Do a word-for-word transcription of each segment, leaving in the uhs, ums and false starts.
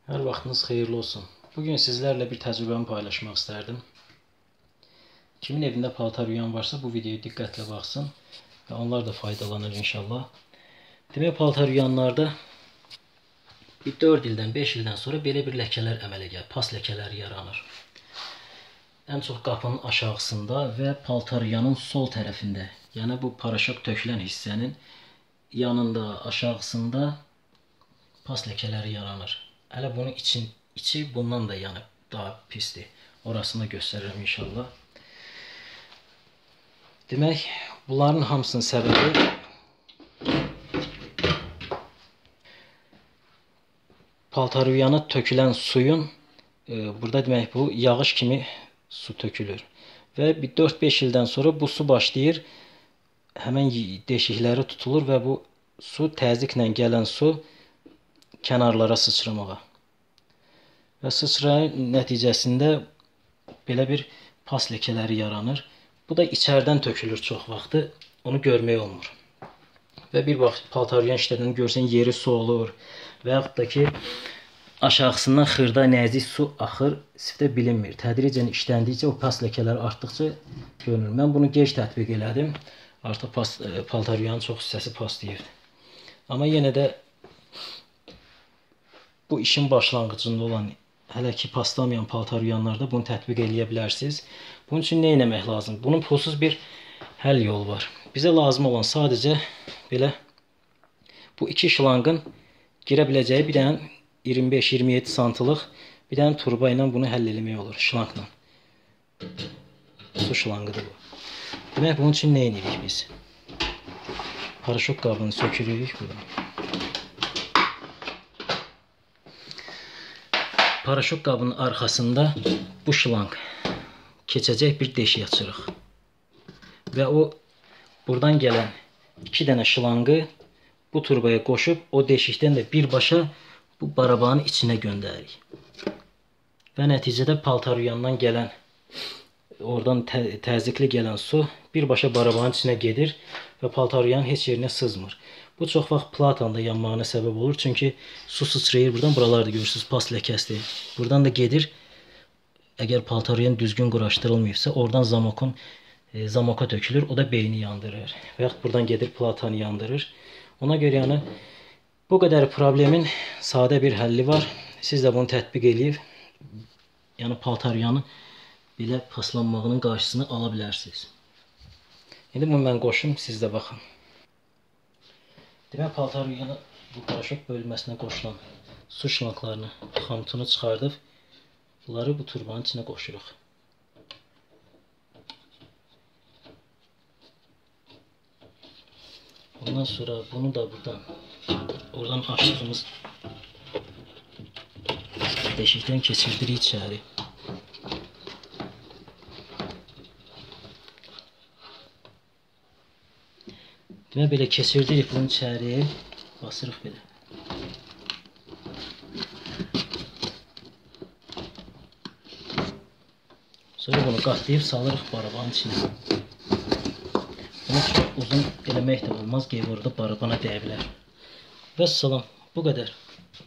Hər vaxtınız xeyirli olsun. Bugün sizlərlə bir təcrübəmi paylaşmaq istərdim. Kimin evində paltar yuyan varsa bu videoyu diqqətlə baxsın və onlar da faydalanır inşallah. Demək, paltar yuyanlarda bir dörd ildən, beş ildən sonra belə bir ləkələr əmələ gəlir, pas ləkələri yaranır. Ən çox qapının aşağısında və paltar yuyanın sol tərəfində, yəni bu paraşok tökülən hissənin yanında, aşağısında pas ləkələri yaranır. Hələ bunun için, içi bundan da yanıb daha pisdir. Orasını göstərirəm inşallah. Demək, bunların hamısının səbəbi paltar yuyana tökülən suyun, e, burada demək bu yağış kimi su tökülür. Və bir dörd beş ildən sonra bu su başlayır, həmən deşikləri tutulur və bu su, təzyiqlə gələn su kənarlara sıçramağa. Və sıçrayın nəticəsində belə bir pas ləkələri yaranır. Bu da içərdən tökülür çox vaxtı, onu görmək olmur. Və bir vaxt paltar yuyan işlərdən görsən yeri su olur və yaxud da ki aşağısından xırda nəzik su axır, sifdə bilinmir. Tədricən işləndikcə o pas ləkələri artdıqca görünür. Mən bunu gec tətbiq elədim. Artıq pas, paltar yuyanın çox hissəsi paslayırdı. Amma yenə də bu işin başlanğıcında olan, hələ ki paslamayan paltar yuyanlarda bunu tətbiq eləyə bilərsiniz. Bunun üçün nə etmək lazım? Bunun pulsuz bir həll yolu var. Bizə lazım olan sadəcə belə bu iki şlanqın girə biləcəyi bir dənə iyirmi beş iyirmi yeddi santlıq bir dənə turba ilə bunu həll eləmək olur, şlanqla. Su şlanqıdır bu. Demək, bunun üçün nə edirik biz? Paraşok qabını sökürük buradan. Paraşok qabının arxasında bu şlanq keçəcək bir deşik açırıq. Və o buradan gələn iki dənə şlanqı bu turbaya qoşub o deşikdən də birbaşa bu barabanın içinə göndəririk. Və nəticədə paltar yuyandan gələn, oradan tə təzyiqli gələn su birbaşa barabanın içinə gedir və paltar yuyanın heç yerinə sızmır. Bu çox vaxt platanda yanmağına səbəb olur. Çünki su sıçrayır buradan. Buralarda görürsünüz, pas ləkəsidir. Buradan da gedir. Əgər paltar yuyan düzgün quraşdırılmayıbsa, oradan zamokun, e, zamoka tökülür. O da beyni yandırır. Və yaxud buradan gedir platanı yandırır. Ona görə yəni bu qədər problemin sadə bir həlli var. Siz də bunu tətbiq edib, yəni paltar yuyanın belə paslanmağının qarşısını ala bilərsiniz. İndi bunu mən qoşum, siz də baxın. Demək, paltar yuyanı bu paraşok bölməsinə qoşulan su şlanqlarını, xamutunu çıxardıb, bunları bu turbanın içinə qoşuruq. Ondan sonra bunu da buradan, oradan açdığımız deşikdən keçirdirik içəri. Demək, belə keçirdirik bunun içəri, basırıq belə. Sonra bunu qatlayıb salırıq barabanın içinə. Bunu çox uzun eləmək də olmaz, qeyb orada barabana dəyə bilər. Və salam, bu qədər.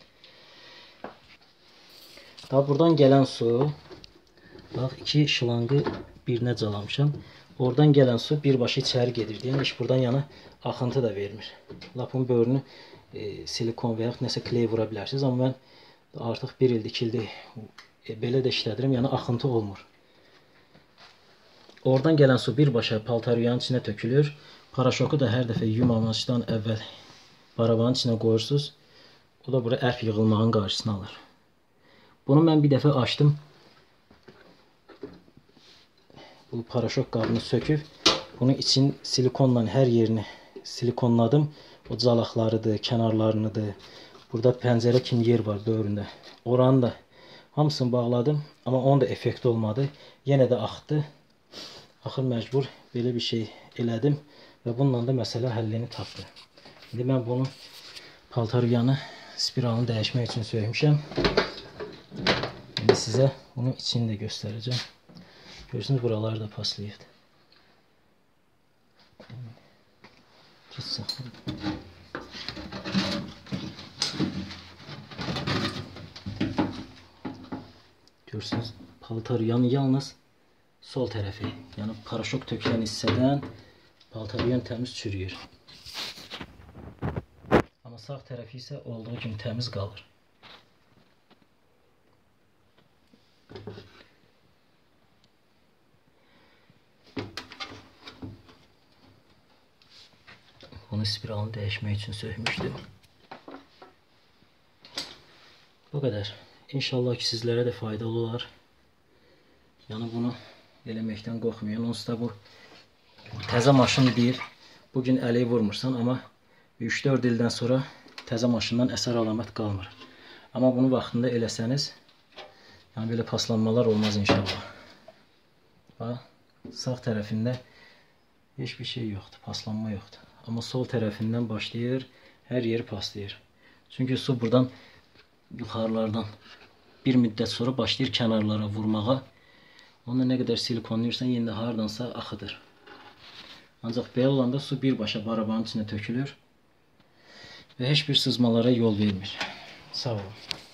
Daha buradan gələn su, bax, iki şlanqı birinə calamışam. Oradan gələn su birbaşa içəri gedir. Yəni, iş buradan yana axıntı da vermir. Lapın böğrünü e, silikon və yaxud nəsə kley vura bilərsiniz. Amma mən artıq bir ildir, iki ildir e, belə də işlədirəm. Yəni, axıntı olmur. Oradan gələn su birbaşa paltar yuyanın içinə tökülür. Paraşoku da hər dəfə yumamaçdan əvvəl barabanın içinə qoyursunuz. O da bura ərf yığılmağın qarşısını alır. Bunu mən bir dəfə açdım. Bu paraşok qabını söküb, bunun için silikonla hər yerini silikonladım. O calaqlarıdır, kənarlarınıdır. Burada pəncərə kimi yer var böğründə. Oranı da hamısını bağladım. Amma onun da effekti olmadı. Yenə də axdı. Axır məcbur belə bir şey elədim. Və bununla da məsələ həllini tapdı. İndi mən bunu paltar yuyanı spiralını dəyişmək üçün söymüşəm. İndi sizə bunun içini də göstərəcəm. Görürsünüz, buralar da paslayıbdır. Keçsin. Görürsünüz, paltar yanı yalnız sol tərəfi, yəni paraşok tökülən hissədən paltar yön təmiz çürüyür. Amma sağ tərəfi isə olduğu kimi təmiz qalır. Bunu spiralını dəyişmək üçün sökmüşdüm. Bu qədər. İnşallah ki sizlərə də faydalı olar. Yəni bunu eləməkdən qorxmayın. Onsuz da bu təzə maşın deyir. Bugün əli vurmursan, amma üç dörd ildən sonra təzə maşından əsər əlamət qalmır. Amma bunu vaxtında eləsəniz, yəni belə paslanmalar olmaz inşallah. Bax, sağ tərəfində heç bir şey yoxdur, paslanma yoxdur. Amma sol tərəfindən başlayır, hər yeri paslayır. Çünki su buradan yuxarılardan bir müddət sonra başlayır kənarlara vurmağa. Onda nə qədər silikonlayırsan, yenə hardansa axıdır. Ancaq belə olanda su birbaşa barabanın içine tökülür və heç bir sızmalara yol vermir. Sağ olun.